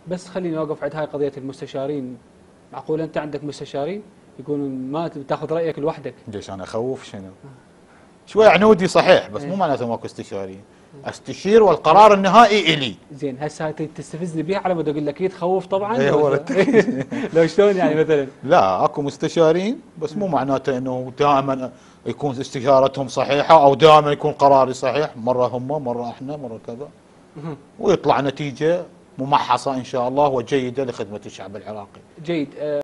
بس خليني اوقف عند هاي قضيه المستشارين. معقول انت عندك مستشارين يقولون ما تاخذ رايك لوحدك؟ ليش انا اخوف شنو؟ شوي عنودي صحيح، بس مو إيه. معناته ماكو استشاريين. استشير والقرار النهائي الي. زين هسه تستفزني بيها على مود اقول لك تخوف طبعا اي هو لو شلون يعني مثلا؟ لا اكو مستشارين، بس مو معناته انه دائما يكون استشارتهم صحيحه او دائما يكون قراري صحيح. مره هم، مره احنا، مره كذا، ويطلع نتيجه ممحصه ان شاء الله وجيده لخدمه الشعب العراقي. جيد.